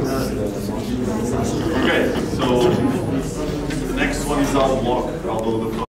Okay, so the next one is our block, although the